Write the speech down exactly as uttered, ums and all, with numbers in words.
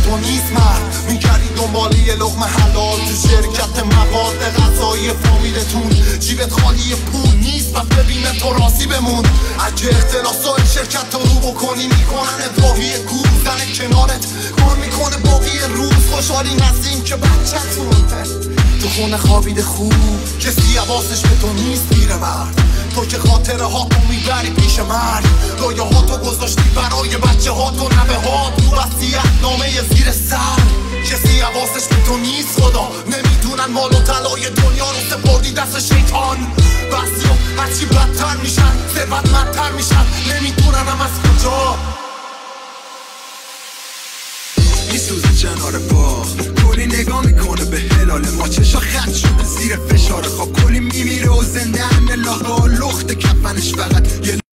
تو نیست مرد. میگردی دنبال یه لقمه حلال تو شرکت مواد غذایی فامیلتون، جیبت خالی پول نیست پس ببینه تو راضی بمون. اگه اختلاسای شرکت رو رو بکنی میکنن ابراهی کور، زن کنارت کار میکنه باقی روز. خوشحالی نزدیم که بچه‌تون تو خونه خوابیده خوب، کسی حواسش به تو نیست پیرمرد. تو که خاطره ها تو میبری پیش مرد، رویه ها تو گذاشتی برای بچه ها تو نوه ها تو وصیت نامه زیر سر. کسی حواسش به تو نیست خدا، نمیدونن مال و طلای دنیا رو سپردی دست شیطان. بعضیا هرچی بدتر میشن ثروتمندتر میشن، نمیدونن هم از کجا. میسوزه کنار باغ کلی نگاه میکنه به هلال ما، چشا خط شده زیر فشار خواب. کلی میمیره و زنده همه لاغا لخت کفنش فقط یه